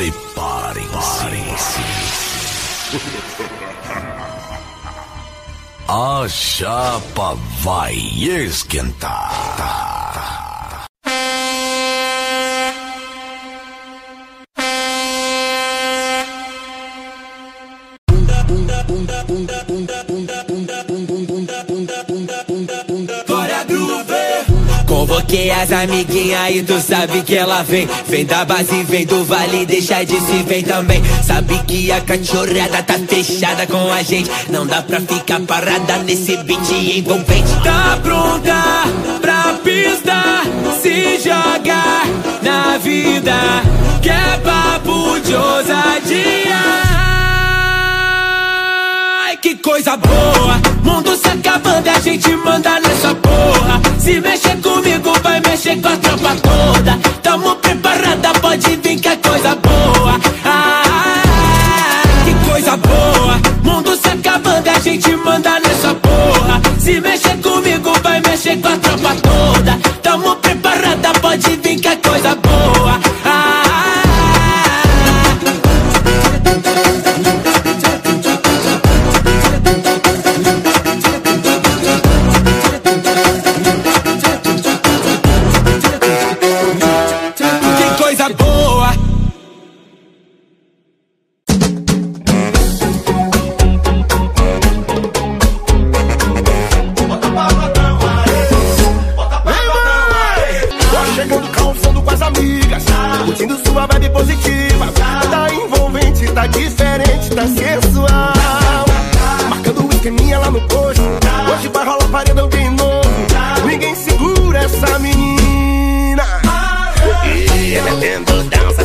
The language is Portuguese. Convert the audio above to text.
Preparem-se. A chapa vai esquentar. Convoquei as amiguinhas e tu sabe que ela vem. Vem da base, vem do vale, deixa de se vem também. Sabe que a cachorrada tá fechada com a gente. Não dá pra ficar parada nesse beat envolvente. Tá pronta pra pista, se joga na vida, que é papo de ousadia. Ai, que coisa boa, mundo se acabando e a gente manda nessa porra. Se mexer comigo, vai mexer com a tropa toda. Tamo preparada, pode vir que é coisa boa. Que coisa boa, mundo se acabando e a gente manda nessa porra. Se mexer comigo, vai mexer com a tropa toda. Tamo preparada, pode vir que é coisa boa. Curtindo sua vibe positiva, tá envolvente, tá diferente, tá sensual. Marcando o esqueminha lá no posto, hoje vai rolar paredão de novo. Ninguém segura essa menina. E metendo dança